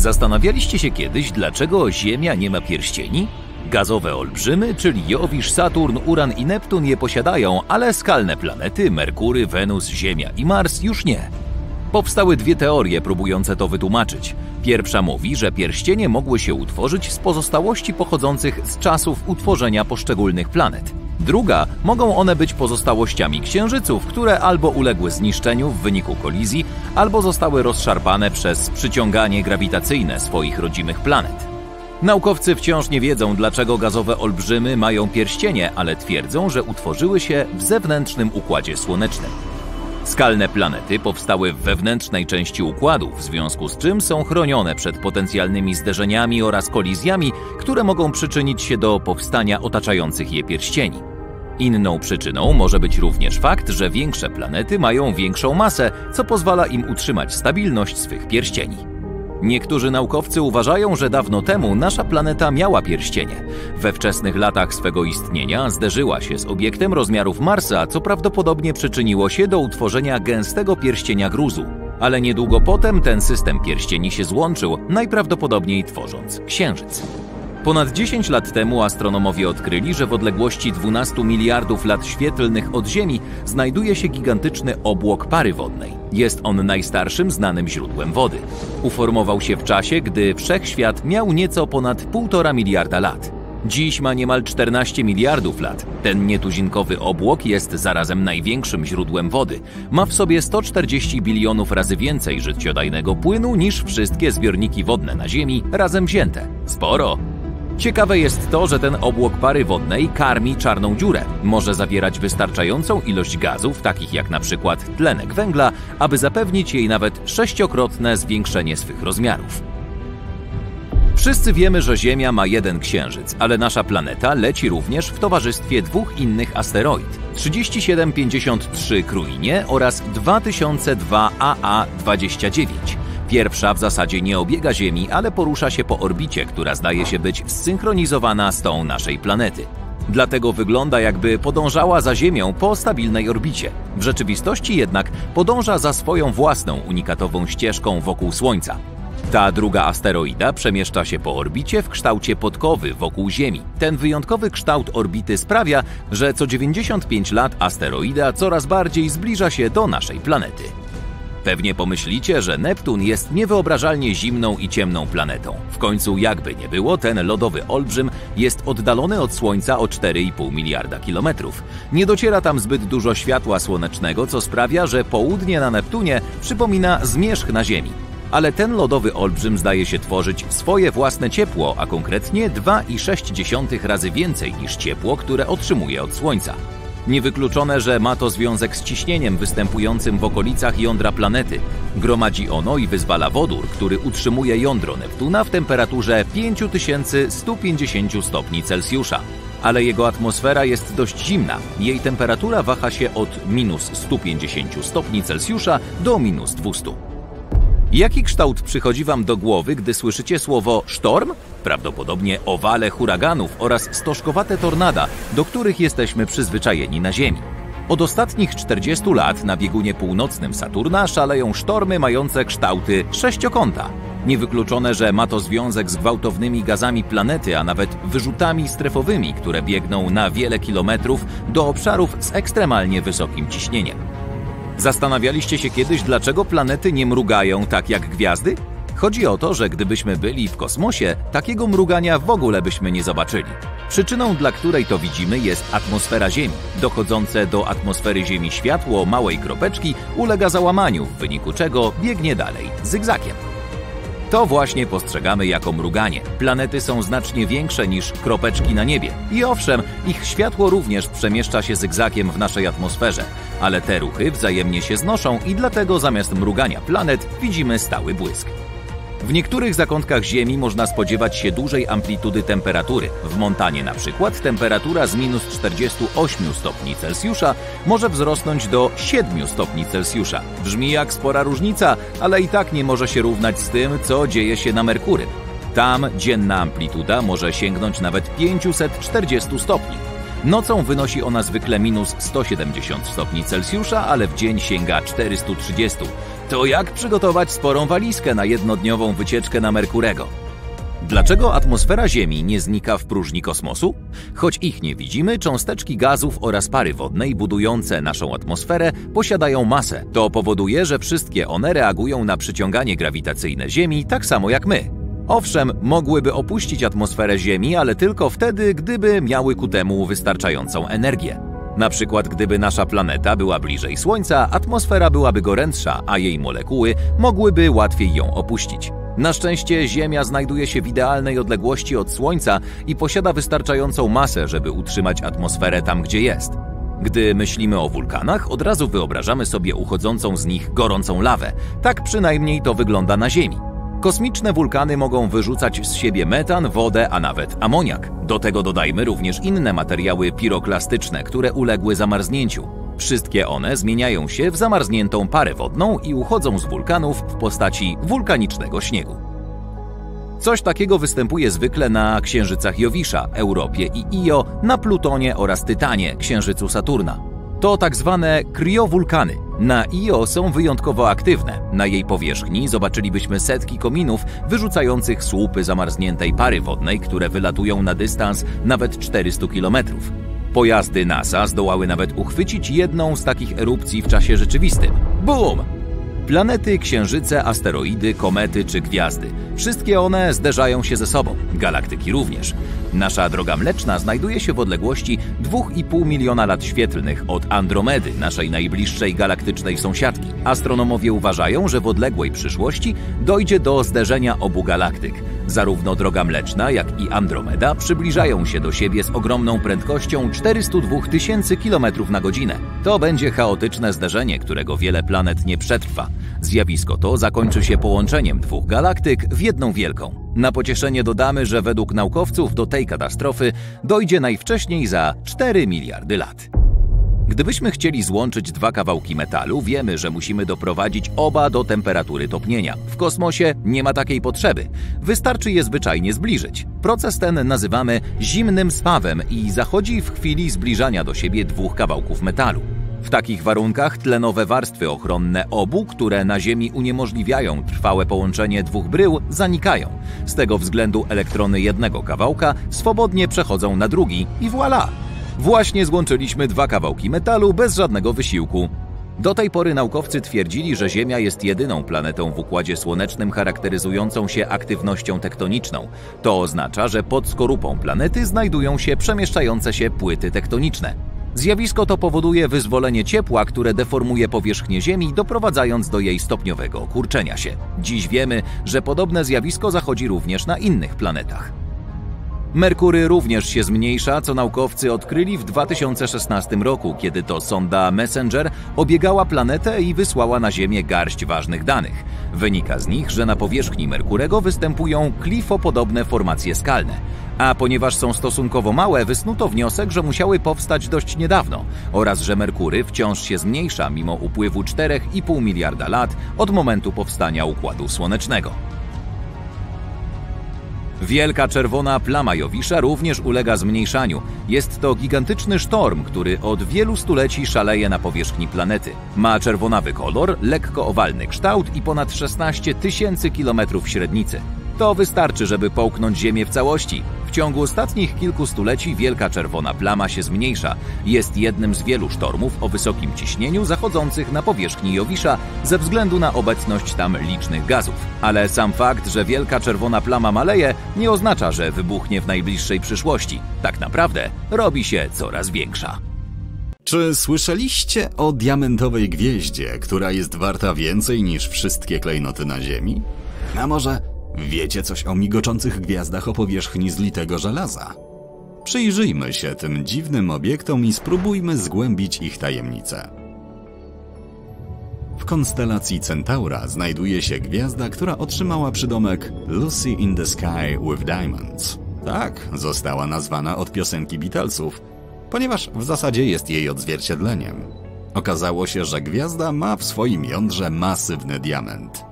Zastanawialiście się kiedyś, dlaczego Ziemia nie ma pierścieni? Gazowe olbrzymy, czyli Jowisz, Saturn, Uran i Neptun je posiadają, ale skalne planety Merkury, Wenus, Ziemia i Mars już nie. Powstały dwie teorie próbujące to wytłumaczyć. Pierwsza mówi, że pierścienie mogły się utworzyć z pozostałości pochodzących z czasów utworzenia poszczególnych planet. Druga, mogą one być pozostałościami księżyców, które albo uległy zniszczeniu w wyniku kolizji, albo zostały rozszarpane przez przyciąganie grawitacyjne swoich rodzimych planet. Naukowcy wciąż nie wiedzą, dlaczego gazowe olbrzymy mają pierścienie, ale twierdzą, że utworzyły się w zewnętrznym układzie słonecznym. Skalne planety powstały w wewnętrznej części układu, w związku z czym są chronione przed potencjalnymi zderzeniami oraz kolizjami, które mogą przyczynić się do powstania otaczających je pierścieni. Inną przyczyną może być również fakt, że większe planety mają większą masę, co pozwala im utrzymać stabilność swych pierścieni. Niektórzy naukowcy uważają, że dawno temu nasza planeta miała pierścienie. We wczesnych latach swego istnienia zderzyła się z obiektem rozmiarów Marsa, co prawdopodobnie przyczyniło się do utworzenia gęstego pierścienia gruzu. Ale niedługo potem ten system pierścieni się złączył, najprawdopodobniej tworząc Księżyc. Ponad 10 lat temu astronomowie odkryli, że w odległości 12 miliardów lat świetlnych od Ziemi znajduje się gigantyczny obłok pary wodnej. Jest on najstarszym znanym źródłem wody. Uformował się w czasie, gdy Wszechświat miał nieco ponad 1,5 miliarda lat. Dziś ma niemal 14 miliardów lat. Ten nietuzinkowy obłok jest zarazem największym źródłem wody. Ma w sobie 140 bilionów razy więcej życiodajnego płynu niż wszystkie zbiorniki wodne na Ziemi razem wzięte. Sporo! Ciekawe jest to, że ten obłok pary wodnej karmi czarną dziurę. Może zawierać wystarczającą ilość gazów, takich jak na przykład tlenek węgla, aby zapewnić jej nawet 6-krotne zwiększenie swych rozmiarów. Wszyscy wiemy, że Ziemia ma jeden księżyc, ale nasza planeta leci również w towarzystwie dwóch innych asteroid: 3753 Kruinie oraz 2002 AA29. Pierwsza w zasadzie nie obiega Ziemi, ale porusza się po orbicie, która zdaje się być zsynchronizowana z tą naszej planety. Dlatego wygląda, jakby podążała za Ziemią po stabilnej orbicie. W rzeczywistości jednak podąża za swoją własną unikatową ścieżką wokół Słońca. Ta druga asteroida przemieszcza się po orbicie w kształcie podkowy wokół Ziemi. Ten wyjątkowy kształt orbity sprawia, że co 95 lat asteroida coraz bardziej zbliża się do naszej planety. Pewnie pomyślicie, że Neptun jest niewyobrażalnie zimną i ciemną planetą. W końcu, jakby nie było, ten lodowy olbrzym jest oddalony od Słońca o 4,5 miliarda kilometrów. Nie dociera tam zbyt dużo światła słonecznego, co sprawia, że południe na Neptunie przypomina zmierzch na Ziemi. Ale ten lodowy olbrzym zdaje się tworzyć swoje własne ciepło, a konkretnie 2,6 razy więcej niż ciepło, które otrzymuje od Słońca. Niewykluczone, że ma to związek z ciśnieniem występującym w okolicach jądra planety. Gromadzi ono i wyzwala wodór, który utrzymuje jądro Neptuna w temperaturze 5150 stopni Celsjusza. Ale jego atmosfera jest dość zimna. Jej temperatura waha się od minus 150 stopni Celsjusza do minus 200. Jaki kształt przychodzi Wam do głowy, gdy słyszycie słowo sztorm? Prawdopodobnie owale huraganów oraz stożkowate tornada, do których jesteśmy przyzwyczajeni na Ziemi. Od ostatnich 40 lat na biegunie północnym Saturna szaleją sztormy mające kształty sześciokąta. Niewykluczone, że ma to związek z gwałtownymi gazami planety, a nawet wyrzutami strefowymi, które biegną na wiele kilometrów do obszarów z ekstremalnie wysokim ciśnieniem. Zastanawialiście się kiedyś, dlaczego planety nie mrugają tak jak gwiazdy? Chodzi o to, że gdybyśmy byli w kosmosie, takiego mrugania w ogóle byśmy nie zobaczyli. Przyczyną, dla której to widzimy, jest atmosfera Ziemi. Dochodzące do atmosfery Ziemi światło małej kropeczki ulega załamaniu, w wyniku czego biegnie dalej zygzakiem. To właśnie postrzegamy jako mruganie. Planety są znacznie większe niż kropeczki na niebie. I owszem, ich światło również przemieszcza się zygzakiem w naszej atmosferze. Ale te ruchy wzajemnie się znoszą i dlatego zamiast mrugania planet widzimy stały błysk. W niektórych zakątkach Ziemi można spodziewać się dużej amplitudy temperatury. W Montanie na przykład temperatura z minus 48 stopni Celsjusza może wzrosnąć do 7 stopni Celsjusza. Brzmi jak spora różnica, ale i tak nie może się równać z tym, co dzieje się na Merkurym. Tam dzienna amplituda może sięgnąć nawet 540 stopni. Nocą wynosi ona zwykle minus 170 stopni Celsjusza, ale w dzień sięga 430. To jak przygotować sporą walizkę na jednodniową wycieczkę na Merkurego? Dlaczego atmosfera Ziemi nie znika w próżni kosmosu? Choć ich nie widzimy, cząsteczki gazów oraz pary wodnej budujące naszą atmosferę posiadają masę. To powoduje, że wszystkie one reagują na przyciąganie grawitacyjne Ziemi tak samo jak my. Owszem, mogłyby opuścić atmosferę Ziemi, ale tylko wtedy, gdyby miały ku temu wystarczającą energię. Na przykład, gdyby nasza planeta była bliżej Słońca, atmosfera byłaby gorętsza, a jej molekuły mogłyby łatwiej ją opuścić. Na szczęście Ziemia znajduje się w idealnej odległości od Słońca i posiada wystarczającą masę, żeby utrzymać atmosferę tam, gdzie jest. Gdy myślimy o wulkanach, od razu wyobrażamy sobie uchodzącą z nich gorącą lawę. Tak przynajmniej to wygląda na Ziemi. Kosmiczne wulkany mogą wyrzucać z siebie metan, wodę, a nawet amoniak. Do tego dodajmy również inne materiały piroklastyczne, które uległy zamarznięciu. Wszystkie one zmieniają się w zamarzniętą parę wodną i uchodzą z wulkanów w postaci wulkanicznego śniegu. Coś takiego występuje zwykle na księżycach Jowisza, Europie i Io, na Plutonie oraz Tytanie, księżycu Saturna. To tak zwane kriowulkany. Na Io są wyjątkowo aktywne. Na jej powierzchni zobaczylibyśmy setki kominów wyrzucających słupy zamarzniętej pary wodnej, które wylatują na dystans nawet 400 km. Pojazdy NASA zdołały nawet uchwycić jedną z takich erupcji w czasie rzeczywistym. BUM! Planety, księżyce, asteroidy, komety czy gwiazdy. Wszystkie one zderzają się ze sobą, galaktyki również. Nasza Droga Mleczna znajduje się w odległości 2,5 miliona lat świetlnych od Andromedy, naszej najbliższej galaktycznej sąsiadki. Astronomowie uważają, że w odległej przyszłości dojdzie do zderzenia obu galaktyk. Zarówno Droga Mleczna, jak i Andromeda przybliżają się do siebie z ogromną prędkością 402 tysięcy km na godzinę. To będzie chaotyczne zderzenie, którego wiele planet nie przetrwa. Zjawisko to zakończy się połączeniem dwóch galaktyk w jedną wielką. Na pocieszenie dodamy, że według naukowców do tej katastrofy dojdzie najwcześniej za 4 miliardy lat. Gdybyśmy chcieli złączyć dwa kawałki metalu, wiemy, że musimy doprowadzić oba do temperatury topnienia. W kosmosie nie ma takiej potrzeby. Wystarczy je zwyczajnie zbliżyć. Proces ten nazywamy zimnym spawem i zachodzi w chwili zbliżania do siebie dwóch kawałków metalu. W takich warunkach tlenowe warstwy ochronne obu, które na Ziemi uniemożliwiają trwałe połączenie dwóch brył, zanikają. Z tego względu elektrony jednego kawałka swobodnie przechodzą na drugi i voilà! Właśnie złączyliśmy dwa kawałki metalu bez żadnego wysiłku. Do tej pory naukowcy twierdzili, że Ziemia jest jedyną planetą w Układzie Słonecznym charakteryzującą się aktywnością tektoniczną. To oznacza, że pod skorupą planety znajdują się przemieszczające się płyty tektoniczne. Zjawisko to powoduje wyzwolenie ciepła, które deformuje powierzchnię Ziemi, doprowadzając do jej stopniowego kurczenia się. Dziś wiemy, że podobne zjawisko zachodzi również na innych planetach. Merkury również się zmniejsza, co naukowcy odkryli w 2016 roku, kiedy to sonda Messenger obiegała planetę i wysłała na Ziemię garść ważnych danych. Wynika z nich, że na powierzchni Merkurego występują klifopodobne formacje skalne. A ponieważ są stosunkowo małe, wysnuto wniosek, że musiały powstać dość niedawno oraz że Merkury wciąż się zmniejsza mimo upływu 4,5 miliarda lat od momentu powstania Układu Słonecznego. Wielka czerwona plama Jowisza również ulega zmniejszaniu. Jest to gigantyczny sztorm, który od wielu stuleci szaleje na powierzchni planety. Ma czerwonawy kolor, lekko owalny kształt i ponad 16 tysięcy kilometrów średnicy. To wystarczy, żeby połknąć Ziemię w całości. W ciągu ostatnich kilku stuleci wielka czerwona plama się zmniejsza. Jest jednym z wielu sztormów o wysokim ciśnieniu zachodzących na powierzchni Jowisza ze względu na obecność tam licznych gazów. Ale sam fakt, że wielka czerwona plama maleje, nie oznacza, że wybuchnie w najbliższej przyszłości. Tak naprawdę robi się coraz większa. Czy słyszeliście o diamentowej gwieździe, która jest warta więcej niż wszystkie klejnoty na Ziemi? A może wiecie coś o migoczących gwiazdach o powierzchni zlitego żelaza? Przyjrzyjmy się tym dziwnym obiektom i spróbujmy zgłębić ich tajemnice. W konstelacji Centaura znajduje się gwiazda, która otrzymała przydomek Lucy in the Sky with Diamonds. Tak, została nazwana od piosenki Beatlesów, ponieważ w zasadzie jest jej odzwierciedleniem. Okazało się, że gwiazda ma w swoim jądrze masywny diament.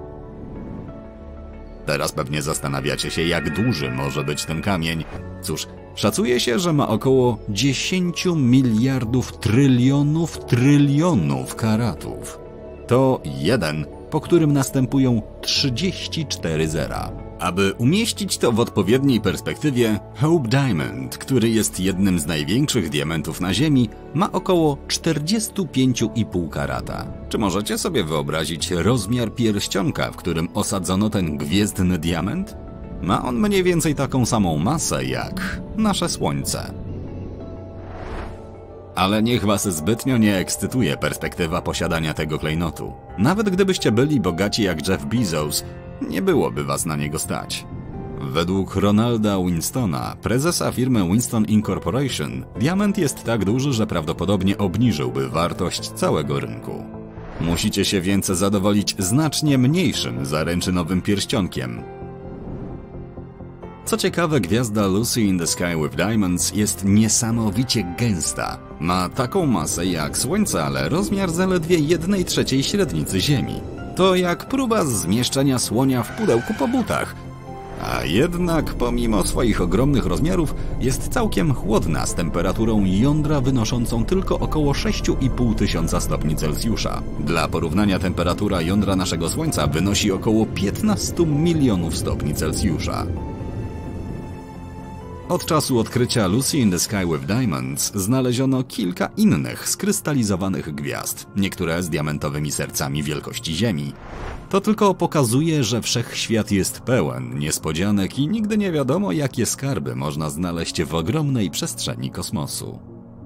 Teraz pewnie zastanawiacie się, jak duży może być ten kamień. Cóż, szacuje się, że ma około 10 miliardów trylionów karatów. To 1, po którym następują 34 zera. Aby umieścić to w odpowiedniej perspektywie, Hope Diamond, który jest jednym z największych diamentów na Ziemi, ma około 45,5 karata. Czy możecie sobie wyobrazić rozmiar pierścionka, w którym osadzono ten gwiezdny diament? Ma on mniej więcej taką samą masę jak nasze Słońce. Ale niech was zbytnio nie ekscytuje perspektywa posiadania tego klejnotu. Nawet gdybyście byli bogaci jak Jeff Bezos, nie byłoby was na niego stać. Według Ronalda Winstona, prezesa firmy Winston Incorporation, diament jest tak duży, że prawdopodobnie obniżyłby wartość całego rynku. Musicie się więc zadowolić znacznie mniejszym zaręczynowym pierścionkiem. Co ciekawe, gwiazda Lucy in the Sky with Diamonds jest niesamowicie gęsta. Ma taką masę jak Słońce, ale rozmiar zaledwie 1/3 średnicy Ziemi. To jak próba zmieszczenia słonia w pudełku po butach. A jednak, pomimo swoich ogromnych rozmiarów, jest całkiem chłodna z temperaturą jądra wynoszącą tylko około 6,5 tysiąca stopni Celsjusza. Dla porównania temperatura jądra naszego Słońca wynosi około 15 milionów stopni Celsjusza. Od czasu odkrycia Lucy in the Sky with Diamonds znaleziono kilka innych skrystalizowanych gwiazd, niektóre z diamentowymi sercami wielkości Ziemi. To tylko pokazuje, że wszechświat jest pełen niespodzianek i nigdy nie wiadomo, jakie skarby można znaleźć w ogromnej przestrzeni kosmosu.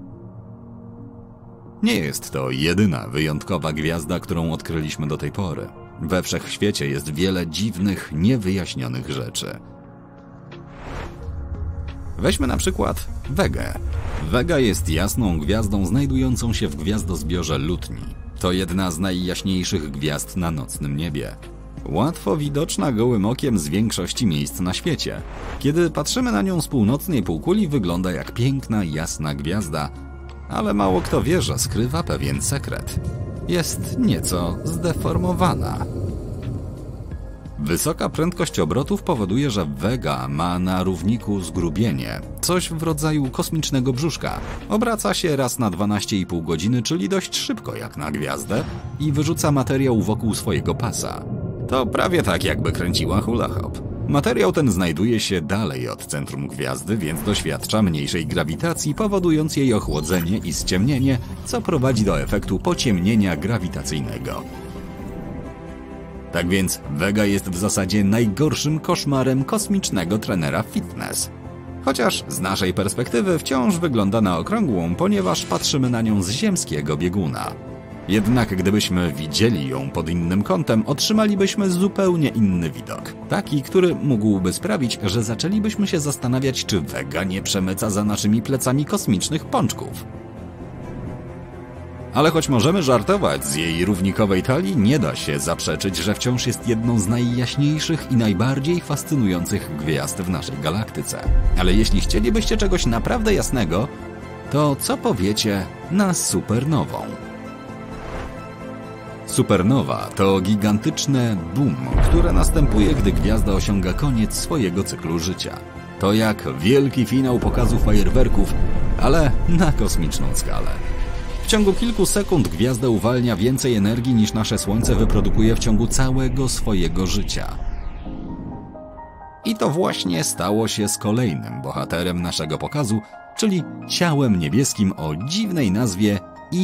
Nie jest to jedyna wyjątkowa gwiazda, którą odkryliśmy do tej pory. We wszechświecie jest wiele dziwnych, niewyjaśnionych rzeczy. Weźmy na przykład Vegę. Vega jest jasną gwiazdą znajdującą się w gwiazdozbiorze Lutni. To jedna z najjaśniejszych gwiazd na nocnym niebie. Łatwo widoczna gołym okiem z większości miejsc na świecie. Kiedy patrzymy na nią z północnej półkuli, wygląda jak piękna, jasna gwiazda, ale mało kto wie, że skrywa pewien sekret. Jest nieco zdeformowana. Wysoka prędkość obrotów powoduje, że Vega ma na równiku zgrubienie, coś w rodzaju kosmicznego brzuszka. Obraca się raz na 12,5 godziny, czyli dość szybko jak na gwiazdę, i wyrzuca materiał wokół swojego pasa. To prawie tak, jakby kręciła hula hop. Materiał ten znajduje się dalej od centrum gwiazdy, więc doświadcza mniejszej grawitacji, powodując jej ochłodzenie i ściemnienie, co prowadzi do efektu pociemnienia grawitacyjnego. Tak więc Vega jest w zasadzie najgorszym koszmarem kosmicznego trenera fitness. Chociaż z naszej perspektywy wciąż wygląda na okrągłą, ponieważ patrzymy na nią z ziemskiego bieguna. Jednak gdybyśmy widzieli ją pod innym kątem, otrzymalibyśmy zupełnie inny widok. Taki, który mógłby sprawić, że zaczęlibyśmy się zastanawiać, czy Vega nie przemyca za naszymi plecami kosmicznych pączków. Ale choć możemy żartować z jej równikowej talii, nie da się zaprzeczyć, że wciąż jest jedną z najjaśniejszych i najbardziej fascynujących gwiazd w naszej galaktyce. Ale jeśli chcielibyście czegoś naprawdę jasnego, to co powiecie na supernową? Supernowa to gigantyczne boom, które następuje, gdy gwiazda osiąga koniec swojego cyklu życia. To jak wielki finał pokazu fajerwerków, ale na kosmiczną skalę. W ciągu kilku sekund gwiazda uwalnia więcej energii niż nasze Słońce wyprodukuje w ciągu całego swojego życia. I to właśnie stało się z kolejnym bohaterem naszego pokazu, czyli ciałem niebieskim o dziwnej nazwie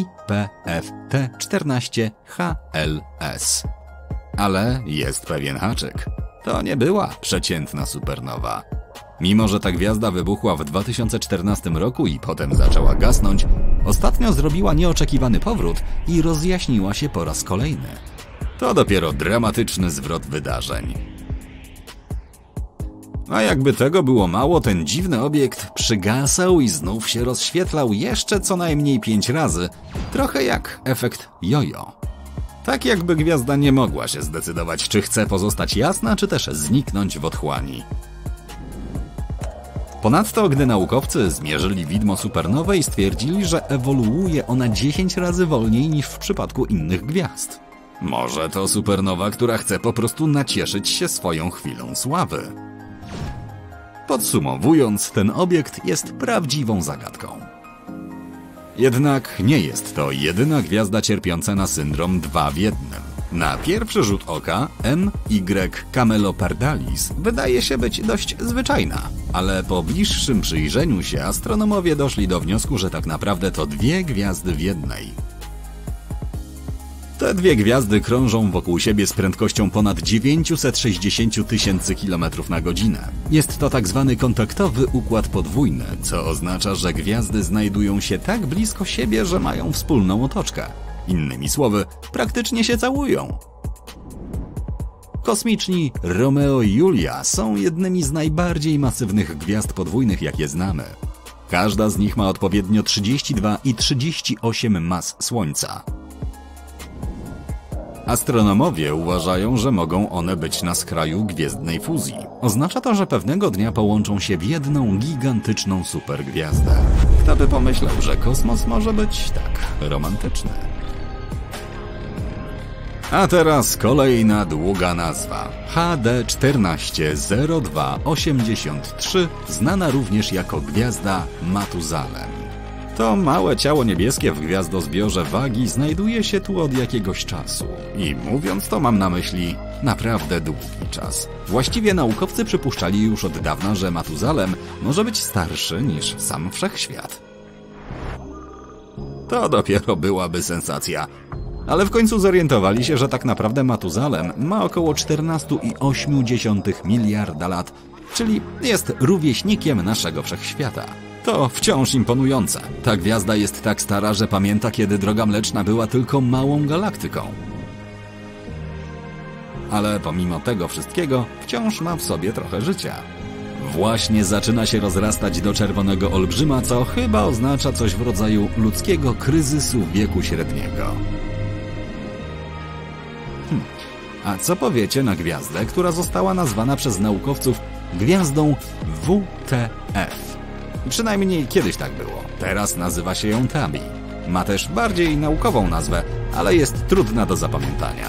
IPFT-14HLS. Ale jest pewien haczyk. To nie była przeciętna supernowa. Mimo że ta gwiazda wybuchła w 2014 roku i potem zaczęła gasnąć, ostatnio zrobiła nieoczekiwany powrót i rozjaśniła się po raz kolejny. To dopiero dramatyczny zwrot wydarzeń. A jakby tego było mało, ten dziwny obiekt przygasał i znów się rozświetlał jeszcze co najmniej 5 razy, trochę jak efekt jojo. Tak jakby gwiazda nie mogła się zdecydować, czy chce pozostać jasna, czy też zniknąć w otchłani. Ponadto, gdy naukowcy zmierzyli widmo supernowej, stwierdzili, że ewoluuje ona 10 razy wolniej niż w przypadku innych gwiazd. Może to supernowa, która chce po prostu nacieszyć się swoją chwilą sławy. Podsumowując, ten obiekt jest prawdziwą zagadką. Jednak nie jest to jedyna gwiazda cierpiąca na syndrom 2 w 1. Na pierwszy rzut oka MY Camelopardalis wydaje się być dość zwyczajna, ale po bliższym przyjrzeniu się astronomowie doszli do wniosku, że tak naprawdę to 2 gwiazdy w jednej. Te 2 gwiazdy krążą wokół siebie z prędkością ponad 960 000 km/h. Jest to tak zwany kontaktowy układ podwójny, co oznacza, że gwiazdy znajdują się tak blisko siebie, że mają wspólną otoczkę. Innymi słowy, praktycznie się całują. Kosmiczni Romeo i Julia są jednymi z najbardziej masywnych gwiazd podwójnych, jakie znamy. Każda z nich ma odpowiednio 32 i 38 mas Słońca. Astronomowie uważają, że mogą one być na skraju gwiezdnej fuzji. Oznacza to, że pewnego dnia połączą się w jedną gigantyczną supergwiazdę. Kto by pomyślał, że kosmos może być tak romantyczny? A teraz kolejna długa nazwa. HD 140283, znana również jako gwiazda Matuzalem. To małe ciało niebieskie w gwiazdozbiorze Wagi znajduje się tu od jakiegoś czasu. I mówiąc to mam na myśli naprawdę długi czas. Właściwie naukowcy przypuszczali już od dawna, że Matuzalem może być starszy niż sam Wszechświat. To dopiero byłaby sensacja. Ale w końcu zorientowali się, że tak naprawdę Matuzalem ma około 14,8 miliarda lat, czyli jest rówieśnikiem naszego Wszechświata. To wciąż imponujące. Ta gwiazda jest tak stara, że pamięta, kiedy Droga Mleczna była tylko małą galaktyką. Ale pomimo tego wszystkiego wciąż ma w sobie trochę życia. Właśnie zaczyna się rozrastać do czerwonego olbrzyma, co chyba oznacza coś w rodzaju ludzkiego kryzysu wieku średniego. A co powiecie na gwiazdę, która została nazwana przez naukowców gwiazdą WTF? Przynajmniej kiedyś tak było. Teraz nazywa się ją Tabi. Ma też bardziej naukową nazwę, ale jest trudna do zapamiętania.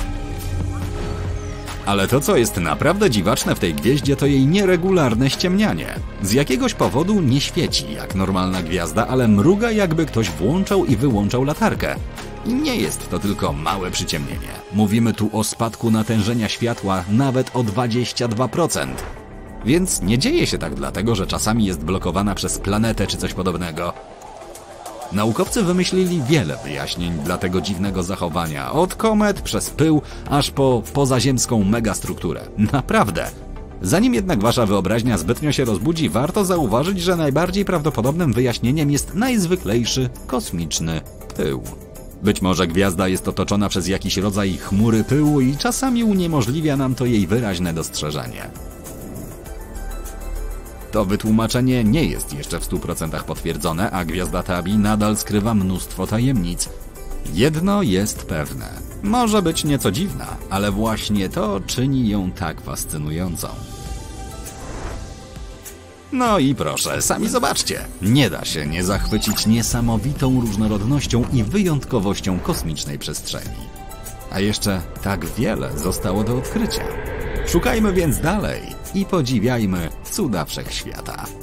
Ale to, co jest naprawdę dziwaczne w tej gwieździe, to jej nieregularne ściemnianie. Z jakiegoś powodu nie świeci jak normalna gwiazda, ale mruga, jakby ktoś włączał i wyłączał latarkę. I nie jest to tylko małe przyciemnienie. Mówimy tu o spadku natężenia światła nawet o 22%. Więc nie dzieje się tak dlatego, że czasami jest blokowana przez planetę czy coś podobnego. Naukowcy wymyślili wiele wyjaśnień dla tego dziwnego zachowania, od komet przez pył, aż po pozaziemską megastrukturę. Naprawdę. Zanim jednak wasza wyobraźnia zbytnio się rozbudzi, warto zauważyć, że najbardziej prawdopodobnym wyjaśnieniem jest najzwyklejszy kosmiczny pył. Być może gwiazda jest otoczona przez jakiś rodzaj chmury pyłu i czasami uniemożliwia nam to jej wyraźne dostrzeżenie. To wytłumaczenie nie jest jeszcze w 100% potwierdzone, a gwiazda Tabi nadal skrywa mnóstwo tajemnic. Jedno jest pewne. Może być nieco dziwna, ale właśnie to czyni ją tak fascynującą. No i proszę, sami zobaczcie. Nie da się nie zachwycić niesamowitą różnorodnością i wyjątkowością kosmicznej przestrzeni. A jeszcze tak wiele zostało do odkrycia. Szukajmy więc dalej i podziwiajmy cuda Wszechświata.